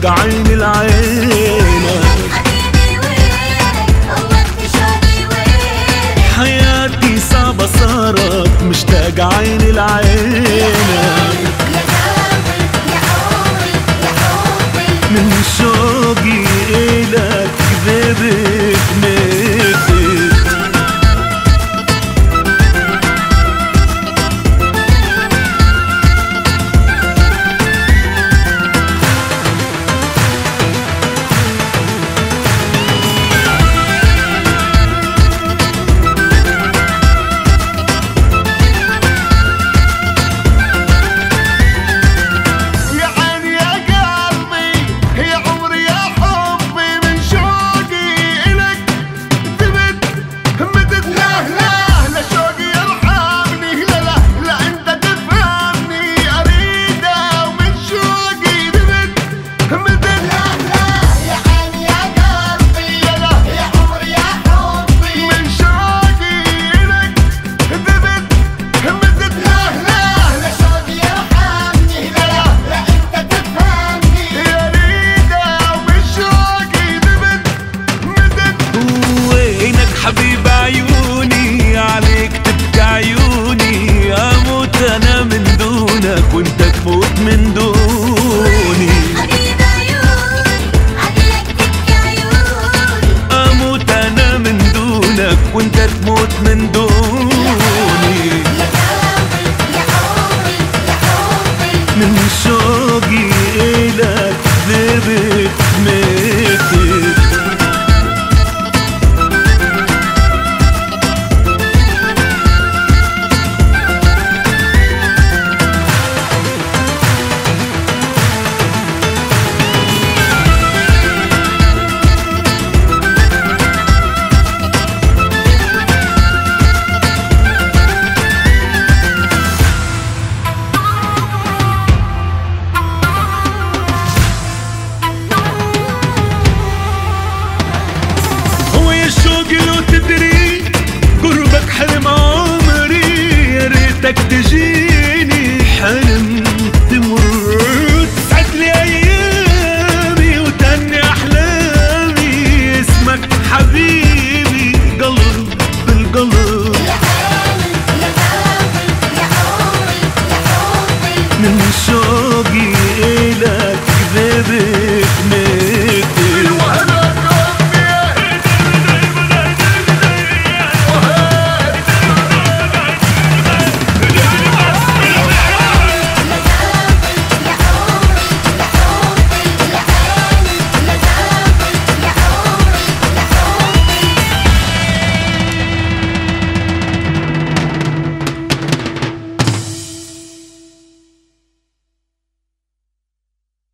مشتاق عين العينك. حياتي صعبة صارت مشتاق عين العينك. من شوقي إلك كذبت ميتت. حبيب عيوني عليك تبكي عيوني، اموت انا من دونك وانت تموت من دوني. حبيب عيوني عليك تبكي عيوني، اموت انا من دونك وانت تموت من دوني. يا عمري يا حبي من شوقي إلك ذبت ميتت. قربك حلم عمري، يا ريتك تجيني حلم تمر. تسعد لي ايامي وتهني احلامي، اسمك حبيبي قلب بالقلب. يا حبيبي يا حبي يا عمري يا حبي من شوقي